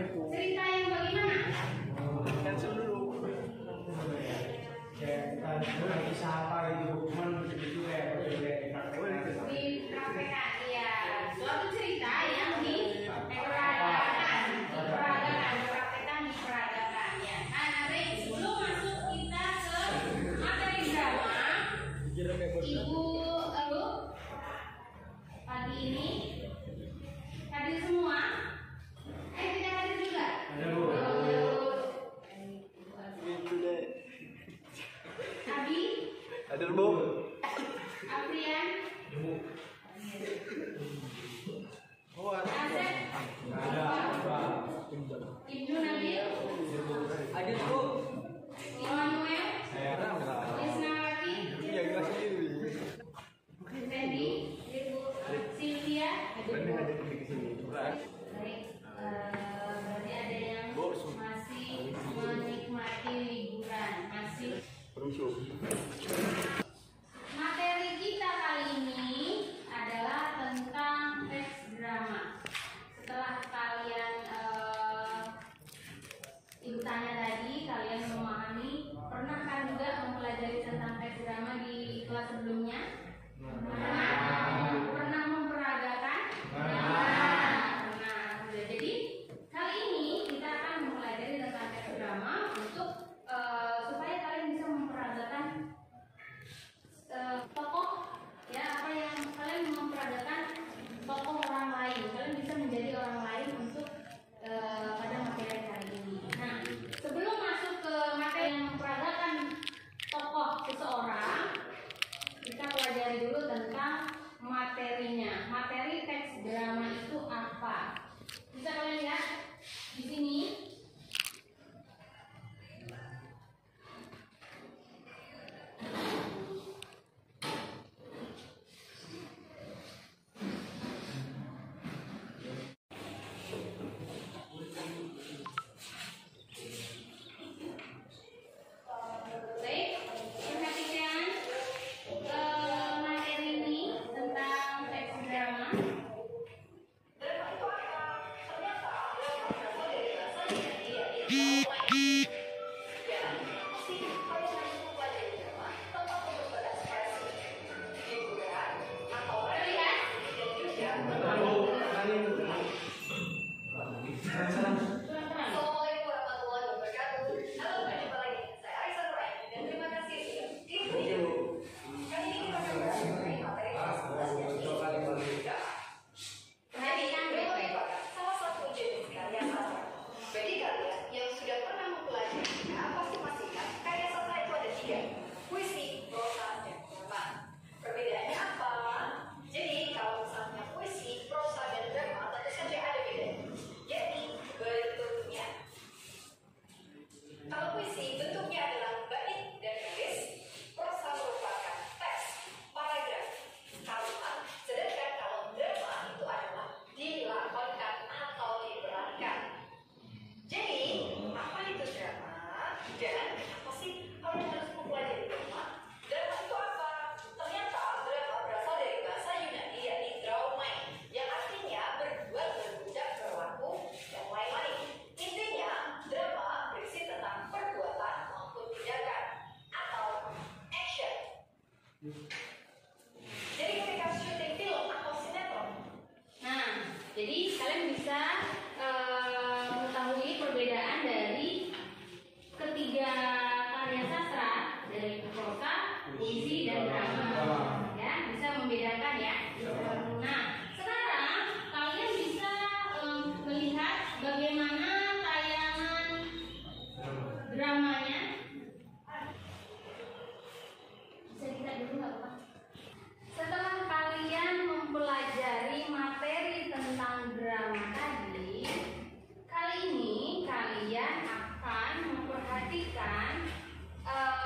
Cerita yang bagaimana? Cancel dulu. Kayak kita lagi siapa gitu, cuman begitu kayak Dipraktekkan, iya. Suatu cerita yang diperagakan, dipraktekkan, diperagakan, ya. Nah, nanti sebelum masuk kita ke materi drama, Ibu Elu pagi ini hadir semua. Tidak hadir juga. Abi, Hadir Bu. Aprian, Asep, Ibnu Nabil, Hadir Bu. Immanuel, Saya Isnawati, yang nggak sendiri. Fendi, Ibu Sylvia. Hadir ke sini. Baik, berarti ada yang masih menikmati liburan, masih. Materi kita kali ini adalah tentang teks drama. Setelah kalian ibu tanya tadi, kalian memahami, pernah kan juga mempelajari tentang teks drama di kelas sebelumnya? Pernah memperagakan? Pernah. Jadi kali ini kita akan mempelajari tentang teks drama untuk supaya kalian bisa memperagakan tokoh, ya, apa yang kalian memperagakan tokoh orang lain. Kalian bisa menjadi orang lain untuk pada materi hari ini. Nah, sebelum masuk ke materi yang memperagakan tokoh seseorang, kita pelajari dulu tentang materinya. Materi teks drama itu apa? Bisa kalian lihat di sini. Baik, perhatikan materi ini tentang teks drama. Assalamualaikum warahmatullahi wabarakatuh. Halo, berjumpa lagi dengan saya Arisa Nuraini dan terima kasih sudah di video. Kali ini kita akan bahas mengenai materi kelas 11 yang drama. Perhatikan baik-baik. Salah satu jenis karya sastra. Bagi kalian yang sudah pernah mempelajarinya, pasti masih ingat karya sastra itu ada 3: puisi, prosa, dan drama. Perbedaannya apa? Jadi kalau misalnya puisi, prosa, dan drama tentu saja ada bedanya. Jadi bentuknya. Kalau puisi bentuknya adalah bait dan baris, prosa merupakan teks, paragraf, kalimat, sedangkan kalau drama itu adalah dilakonkan atau diperankan. Jadi, apa itu drama? Dan kenapa sih kalian harus mempelajari drama? Drama itu apa? Ternyata drama berasal dari bahasa Yunani yakni draumai, yang artinya berbuat, berbudak, berlaku, dan lain-lain. Intinya, drama berisi tentang perbuatan maupun tindakan atau action. Jadi ketika syuting film atau sinetron, Nah, jadi kalian bisa mengetahui perbedaan dari ketiga karya sastra, dari prosa, puisi, dan drama. Ya, bisa membedakan ya. Nah, sekarang kalian bisa melihat bagaimana tayangan dramanya. Bisa dilihat dulu nggak Pak? Setelah kalian mempelajari materi tentang drama tadi, kali ini kalian akan memperhatikan